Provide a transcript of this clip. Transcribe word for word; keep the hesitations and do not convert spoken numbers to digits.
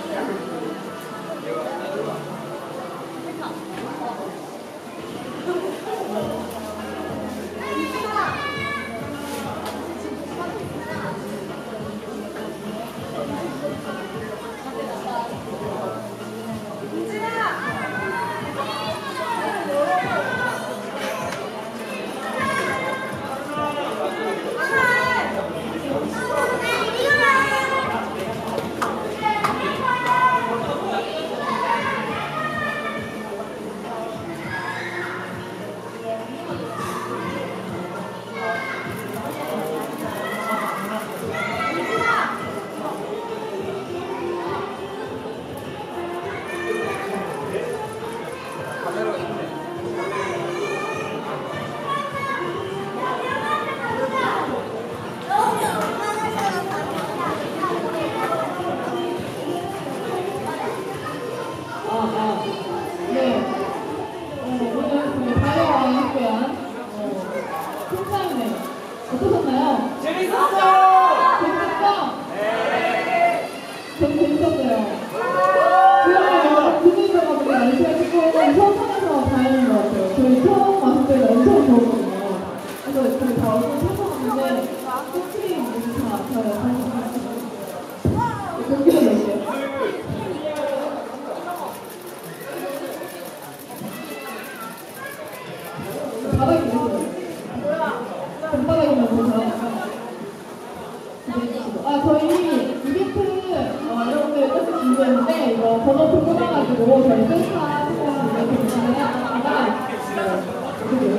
어떠셨나요? 재밌었어요! 재밌었죠? 네! 저도 재밌었어요. 그러면 분위기가 되게 날씨가 처음 타면서 다행인 것 같아요. 저희 처음 왔을 때는 엄청 더웠거든요. 그래서 저희 다 얼굴 찾아왔는데 솔직히 모두 다 아파요. 공기가 몇개요? 바닥이 몇개요? 금바닥이면 더 잘하니까. 아, 저희 이벤트, 어, 여러분들 계속 준비했는데, 이거 번호 좀 뽑아가지고, 저희 센터 하시면 이벤트 있잖아요.